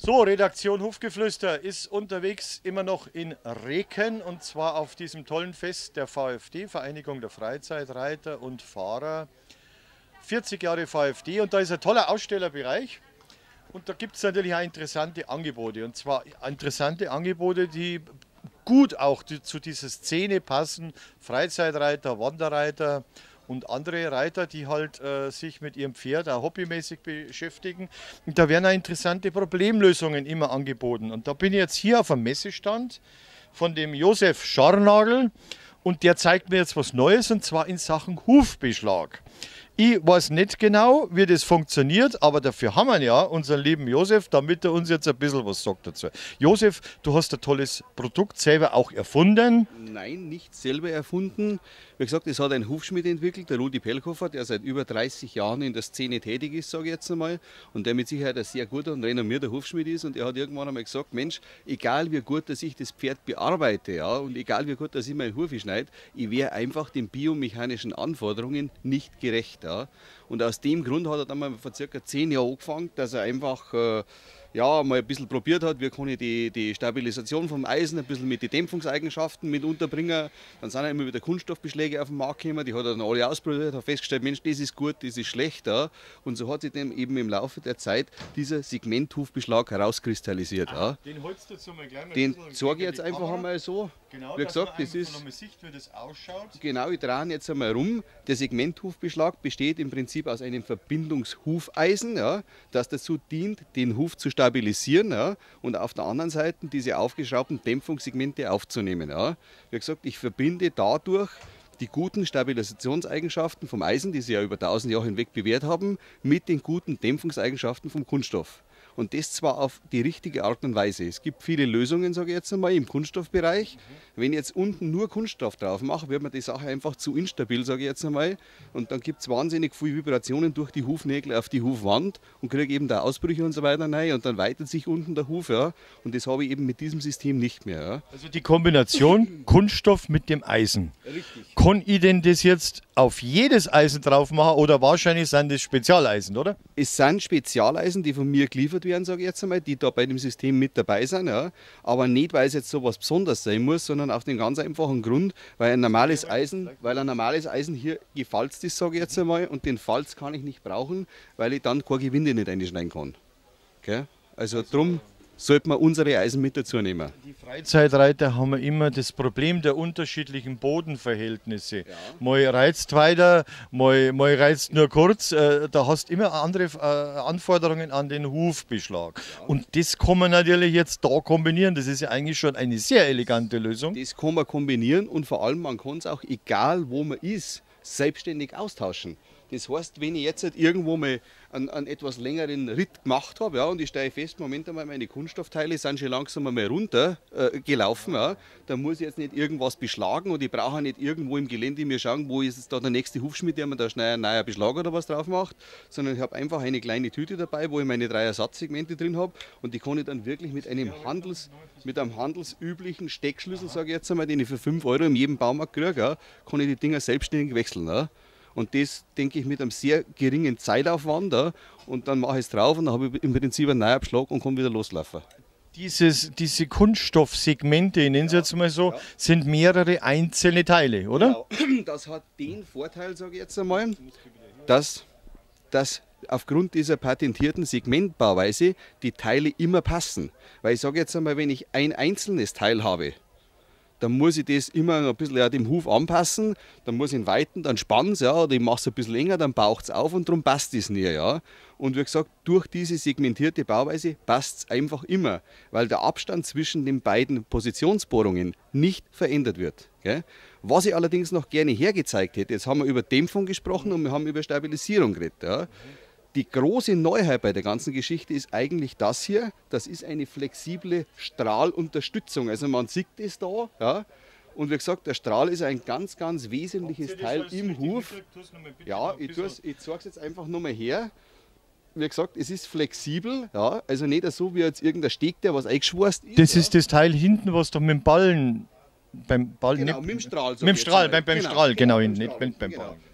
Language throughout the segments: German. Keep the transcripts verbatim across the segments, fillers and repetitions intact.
So, Redaktion Hufgeflüster ist unterwegs immer noch in Reken und zwar auf diesem tollen Fest der VfD, Vereinigung der Freizeitreiter und Fahrer. vierzig Jahre VfD und da ist ein toller Ausstellerbereich und da gibt es natürlich auch interessante Angebote und zwar interessante Angebote, die gut auch zu dieser Szene passen, Freizeitreiter, Wanderreiter und andere Reiter, die halt äh, sich mit ihrem Pferd auch hobbymäßig beschäftigen. Und da werden auch interessante Problemlösungen immer angeboten. Und da bin ich jetzt hier auf einem Messestand von dem Josef Scharnagl und der zeigt mir jetzt was Neues und zwar in Sachen Hufbeschlag. Ich weiß nicht genau, wie das funktioniert, aber dafür haben wir ja unseren lieben Josef, damit er uns jetzt ein bisschen was sagt dazu. Josef, du hast ein tolles Produkt selber auch erfunden. Nein, nicht selber erfunden. Wie gesagt, es hat ein Hufschmied entwickelt, der Rudi Pellkofer, der seit über dreißig Jahren in der Szene tätig ist, sage ich jetzt einmal. Und der mit Sicherheit ein sehr guter und renommierter Hufschmied ist. Und er hat irgendwann einmal gesagt, Mensch, egal wie gut, dass ich das Pferd bearbeite, ja, und egal wie gut, dass ich meinen Hufe schneide, ich wäre einfach den biomechanischen Anforderungen nicht gerecht. Ja. Und aus dem Grund hat er dann mal vor circa zehn Jahren angefangen, dass er einfach äh, ja, mal ein bisschen probiert hat, wie kann ich die, die Stabilisation vom Eisen ein bisschen mit den Dämpfungseigenschaften mit unterbringen. Dann sind immer wieder Kunststoffbeschläge auf den Markt gekommen, die hat er dann alle ausprobiert, hat festgestellt, Mensch, das ist gut, das ist schlecht. Ja. Und so hat sich dann eben im Laufe der Zeit dieser Segmenthufbeschlag herauskristallisiert. Ja. Den holst du jetzt mal gleich mal Den zeige ich jetzt einfach Kamera. einmal so. Genau, wie gesagt, das ist, Sicht, wie das ausschaut. Genau, ich drehe jetzt einmal rum. Der Segmenthufbeschlag besteht im Prinzip aus einem Verbindungshufeisen, ja, das dazu dient, den Huf zu stabilisieren, ja, und auf der anderen Seite diese aufgeschraubten Dämpfungssegmente aufzunehmen. Ja. Wie gesagt, ich verbinde dadurch die guten Stabilisationseigenschaften vom Eisen, die sie ja über tausend Jahre hinweg bewährt haben, mit den guten Dämpfungseigenschaften vom Kunststoff. Und das zwar auf die richtige Art und Weise. Es gibt viele Lösungen, sage ich jetzt einmal, im Kunststoffbereich. Mhm. Wenn ich jetzt unten nur Kunststoff drauf mache, wird mir die Sache einfach zu instabil, sage ich jetzt einmal. Und dann gibt es wahnsinnig viele Vibrationen durch die Hufnägel auf die Hufwand und kriege eben da Ausbrüche und so weiter rein. Und dann weitet sich unten der Huf. Ja. Und das habe ich eben mit diesem System nicht mehr. Ja. Also die Kombination Kunststoff mit dem Eisen. Richtig. Kann ich denn das jetzt auf jedes Eisen drauf machen oder wahrscheinlich sind das Spezialeisen, oder? Es sind Spezialeisen, die von mir geliefert werden, sage ich jetzt einmal, die da bei dem System mit dabei sind. Ja. Aber nicht, weil es jetzt so was Besonderes sein muss, sondern auf den ganz einfachen Grund, weil ein normales Eisen, weil ein normales Eisen hier gefalzt ist, sage ich jetzt einmal, und den Falz kann ich nicht brauchen, weil ich dann keine Gewinde nicht einschneiden kann. Okay? Also darum sollte man unsere Eisen mit dazu nehmen. Die Freizeitreiter haben immer das Problem der unterschiedlichen Bodenverhältnisse. Ja. Mal reizt weiter, mal, mal reizt nur kurz. Äh, da hast du immer andere äh, Anforderungen an den Hufbeschlag. Ja. Und das kann man natürlich jetzt da kombinieren. Das ist ja eigentlich schon eine sehr elegante Lösung. Das kann man kombinieren und vor allem man kann es auch, egal wo man ist, selbstständig austauschen. Das heißt, wenn ich jetzt halt irgendwo mal einen, einen etwas längeren Ritt gemacht habe, ja, und ich stehe fest, Moment einmal, meine Kunststoffteile sind schon langsam einmal runter äh, gelaufen, ja, dann muss ich jetzt nicht irgendwas beschlagen und ich brauche nicht irgendwo im Gelände mir schauen, wo ist jetzt da der nächste Hufschmied, der mir da schnell einen neuen Beschlag oder was drauf macht, sondern ich habe einfach eine kleine Tüte dabei, wo ich meine drei Ersatzsegmente drin habe und die kann ich dann wirklich mit einem, Handels, mit einem handelsüblichen Steckschlüssel, sage ich jetzt einmal, den ich für fünf Euro in jedem Baumarkt kriege, ja, kann ich die Dinger selbstständig wechseln. Ja. Und das denke ich mit einem sehr geringen Zeitaufwand. Ja, und dann mache ich es drauf und dann habe ich im Prinzip einen neuen Beschlag und kann wieder loslaufen. Dieses, diese Kunststoffsegmente, ich nenne es ja, jetzt mal so, ja, sind mehrere einzelne Teile, oder? Genau. Das hat den Vorteil, sage ich jetzt einmal, dass, dass aufgrund dieser patentierten Segmentbauweise die Teile immer passen. Weil ich sage jetzt einmal, wenn ich ein einzelnes Teil habe, dann muss ich das immer ein bisschen ja, dem Huf anpassen, dann muss ich ihn weiten, dann spannt es, ja, oder ich mache es ein bisschen länger, dann baucht es auf und darum passt es nie. Ja. Und wie gesagt, durch diese segmentierte Bauweise passt es einfach immer, weil der Abstand zwischen den beiden Positionsbohrungen nicht verändert wird. Gell. Was ich allerdings noch gerne hergezeigt hätte, jetzt haben wir über Dämpfung gesprochen und wir haben über Stabilisierung geredet. Ja. Die große Neuheit bei der ganzen Geschichte ist eigentlich das hier. Das ist eine flexible Strahlunterstützung. Also man sieht das da. Ja. Und wie gesagt, der Strahl ist ein ganz, ganz wesentliches Teil im Huf. Ja, ich, ich zeige es jetzt einfach nur mal her. Wie gesagt, es ist flexibel. Ja. Also nicht so wie jetzt irgendein Steg, der was eingeschweißt ist. Das ist das Teil hinten, was doch mit dem Ballen... Beim Ballen genau, nicht, mit dem Strahl. Mit dem Strahl, beim, beim genau, Strahl, genau, genau, nicht beim, beim genau. Ballen.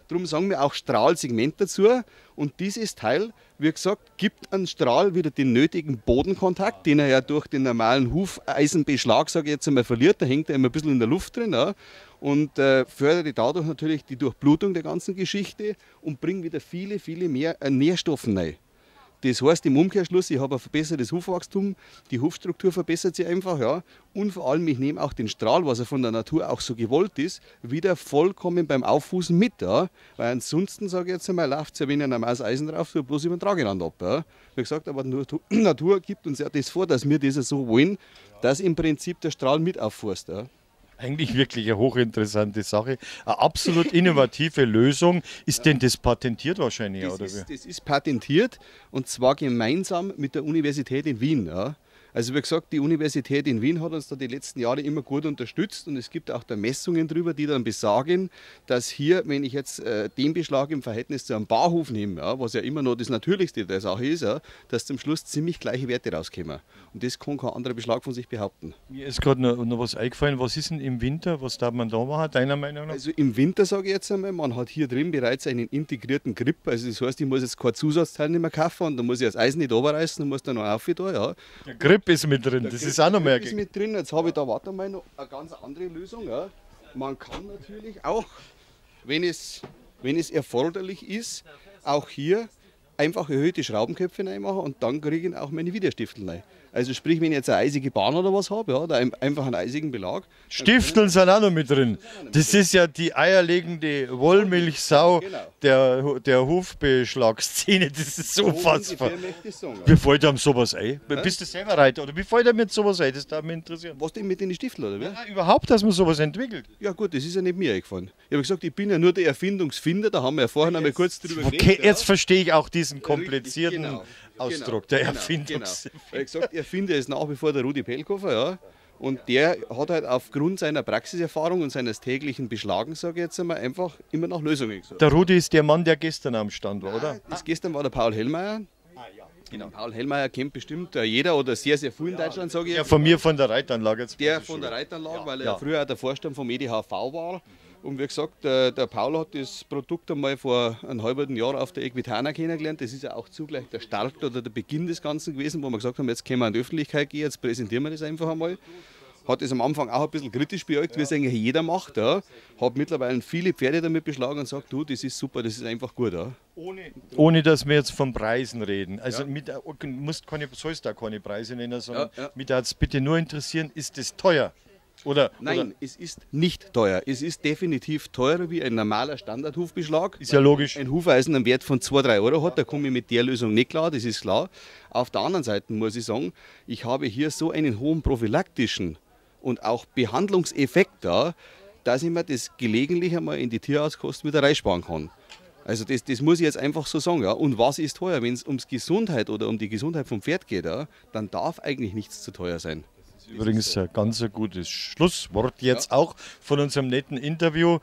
Darum sagen wir auch Strahlsegment dazu. Und dieses Teil, wie gesagt, gibt an Strahl wieder den nötigen Bodenkontakt, den er ja durch den normalen Hufeisenbeschlag, sage ich jetzt einmal, verliert. Da hängt er immer ein bisschen in der Luft drin. Ja. Und äh, fördert dadurch natürlich die Durchblutung der ganzen Geschichte und bringt wieder viele, viele mehr äh, Nährstoffe rein. Das heißt im Umkehrschluss, ich habe ein verbessertes Hufwachstum, die Hufstruktur verbessert sich einfach, ja. Und vor allem, ich nehme auch den Strahl, was ja von der Natur auch so gewollt ist, wieder vollkommen beim Auffußen mit, ja. Weil ansonsten, sage ich jetzt einmal, läuft es ja, wenn ich ein Maß Eisen drauf tue, bloß über den Tragerand ab. Ja. Wie gesagt, aber die Natur gibt uns ja das vor, dass wir das so wollen, dass im Prinzip der Strahl mit auffußt. Ja. Eigentlich wirklich eine hochinteressante Sache. Eine absolut innovative Lösung. Ist denn das patentiert wahrscheinlich? Das, oder ist, wie? das ist patentiert und zwar gemeinsam mit der Universität in Wien. Ja. Also wie gesagt, die Universität in Wien hat uns da die letzten Jahre immer gut unterstützt und es gibt auch da Messungen drüber, die dann besagen, dass hier, wenn ich jetzt äh, den Beschlag im Verhältnis zu einem Barhof nehme, ja, was ja immer noch das Natürlichste der Sache ist, ja, dass zum Schluss ziemlich gleiche Werte rauskommen. Und das kann kein anderer Beschlag von sich behaupten. Mir ist gerade noch, noch was eingefallen. Was ist denn im Winter? Was darf man da machen, deiner Meinung nach? Also im Winter sage ich jetzt einmal, man hat hier drin bereits einen integrierten Grip. Also das heißt, ich muss jetzt kein Zusatzteil nicht mehr kaufen und dann muss ich das Eisen nicht runterreißen und muss dann noch auf da, ja. Der Grip ist mit drin, das ist auch noch mehr. Ist mit drin. Jetzt habe ich da, warte mal, noch eine ganz andere Lösung. Ja. Man kann natürlich auch, wenn es, wenn es erforderlich ist, auch hier einfach erhöhte Schraubenköpfe reinmachen und dann kriege ich auch meine Widerstiftel rein. Also sprich, wenn ich jetzt eine eisige Bahn oder was habe, ja, oder einfach einen eisigen Belag. Stifteln sind auch noch mit drin. Das ist ja die eierlegende Wollmilchsau der, der Hufbeschlagsszene. Das ist so unfassbar. Wie fällt einem sowas ein? Ja? Bist du selber Reiter oder wie fällt einem mit sowas ein? Das darf mich interessieren. Was denn mit den Stifteln, oder wie? Ja, überhaupt, dass man sowas entwickelt. Ja gut, das ist ja nicht mir eingefallen. Ich habe gesagt, ich bin ja nur der Erfindungsfinder, da haben wir ja vorhin einmal kurz drüber geredet. Okay, jetzt ja. verstehe ich auch diesen komplizierten genau. Ausdruck, genau, der Erfindungs... Genau. Weil ich gesagt, Erfinder ist nach wie vor der Rudi Pelkofer, ja. Und der hat halt aufgrund seiner Praxiserfahrung und seines täglichen Beschlagens, sage ich jetzt einmal, einfach immer nach Lösungen gesucht. Der Rudi ist der Mann, der gestern am Stand war, oder? Das ah. Gestern war der Paul Hellmeier. Ah, ja. Genau. Paul Hellmeier kennt bestimmt jeder oder sehr, sehr viel in Deutschland, sage ich. Ja, von mir von der Reitanlage. Jetzt der von der Reitanlage, ja. weil er ja. früher auch der Vorstand vom E D H V war. Und wie gesagt, der, der Paul hat das Produkt einmal vor einem halben Jahr auf der Equitana kennengelernt. Das ist ja auch zugleich der Start oder der Beginn des Ganzen gewesen, wo wir gesagt haben, jetzt können wir in die Öffentlichkeit gehen, jetzt präsentieren wir das einfach einmal. Hat es am Anfang auch ein bisschen kritisch beäugt, wie es eigentlich jeder macht. Ja. Hat mittlerweile viele Pferde damit beschlagen und sagt, du, das ist super, das ist einfach gut. Ja. Ohne, ohne dass wir jetzt von Preisen reden. Also ja. mit, du musst keine, sollst da keine Preise nennen, sondern ja, ja. mich da jetzt bitte nur interessieren, ist das teuer? Oder, Nein, oder? Es ist nicht teuer. Es ist definitiv teurer wie ein normaler Standardhufbeschlag. Ist ja logisch. Ein Hufeisen einen Wert von zwei, drei Euro hat, da komme ich mit der Lösung nicht klar, das ist klar. Auf der anderen Seite muss ich sagen, ich habe hier so einen hohen prophylaktischen und auch Behandlungseffekt da, dass ich mir das gelegentlich einmal in die Tierarztkosten wieder reinsparen kann. Also das, das muss ich jetzt einfach so sagen. Ja. Und was ist teuer? Wenn es ums Gesundheit oder um die Gesundheit vom Pferd geht, ja, dann darf eigentlich nichts zu teuer sein. Übrigens ein ganz ein gutes Schlusswort jetzt ja. auch von unserem netten Interview.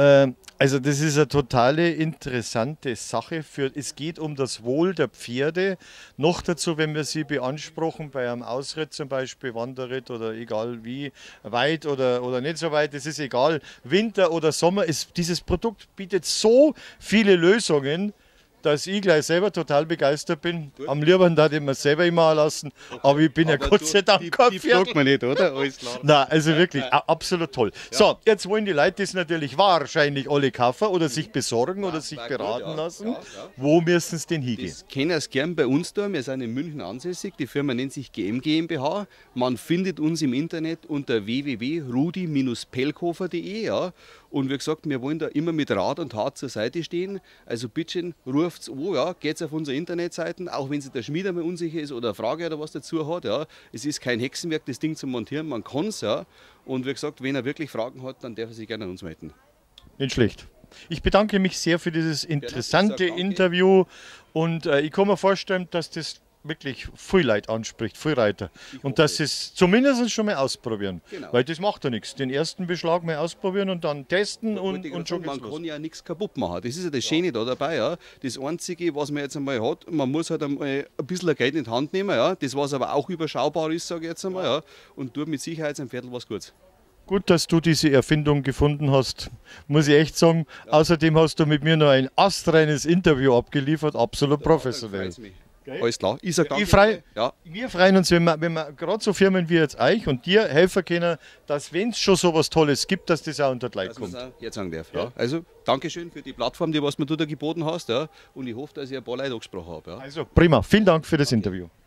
Also das ist eine totale interessante Sache. Für, es geht um das Wohl der Pferde. Noch dazu, wenn wir sie beanspruchen, bei einem Ausritt zum Beispiel, Wanderritt oder egal wie, weit oder, oder nicht so weit, das ist egal, Winter oder Sommer. Es, dieses Produkt bietet so viele Lösungen, dass ich gleich selber total begeistert bin. Gut. Am liebsten darf ich mir selber immer lassen, aber ich bin aber ja Gott sei Dank kein Pferd. Die fragt man nicht, oder? Alles klar. Nein, also wirklich, Nein. absolut toll. Ja. So, jetzt wollen die Leute das natürlich wahrscheinlich alle kaufen oder sich besorgen ja, oder sich beraten gut, ja. lassen. Ja, ja. Wo müssen sie denn hingehen? Das können Sie gern bei uns da. Wir sind in München ansässig. Die Firma nennt sich G M GmbH. Man findet uns im Internet unter w w w punkt rudi Bindestrich pelkofer punkt d e. Ja. Und wie gesagt, wir wollen da immer mit Rat und Tat zur Seite stehen. Also bitte ruft's an, ja, geht's auf unsere Internetseiten, auch wenn sich der Schmied einmal unsicher ist oder eine Frage oder was dazu hat. Ja. Es ist kein Hexenwerk, das Ding zu montieren, man kann es. Ja. Und wie gesagt, wenn er wirklich Fragen hat, dann darf er sich gerne an uns melden. Nicht schlecht. Ich bedanke mich sehr für dieses interessante ja, Interview und äh, ich kann mir vorstellen, dass das wirklich viel Leute anspricht, viel Reiter. Und dass sie es zumindest schon mal ausprobieren. Genau. Weil das macht ja nichts. Den ersten Beschlag mal ausprobieren und dann testen und, und schon Man kann ja nichts kaputt machen. Das ist ja das Schöne ja. da dabei. Ja. Das Einzige, was man jetzt einmal hat, man muss halt einmal ein bisschen Geld in die Hand nehmen. Ja. Das, was aber auch überschaubar ist, sage ich jetzt einmal. Ja. Und tut mit Sicherheit sein Viertel was Gutes. Gut, dass du diese Erfindung gefunden hast, muss ich echt sagen. Ja. Außerdem hast du mit mir noch ein astreines Interview abgeliefert, absolut professionell. Alles klar. Ich sag danke. Ich freu, ja. Wir freuen uns, wenn wir, wenn wir gerade so Firmen wie jetzt euch und dir helfen können, dass, wenn es schon so was Tolles gibt, dass das auch unter die Leute kommt. Jetzt sagen darf. Ja. Also, Dankeschön für die Plattform, die was mir du da geboten hast. Ja. Und ich hoffe, dass ich ein paar Leute angesprochen habe. Ja. Also, prima. Vielen Dank für das Interview.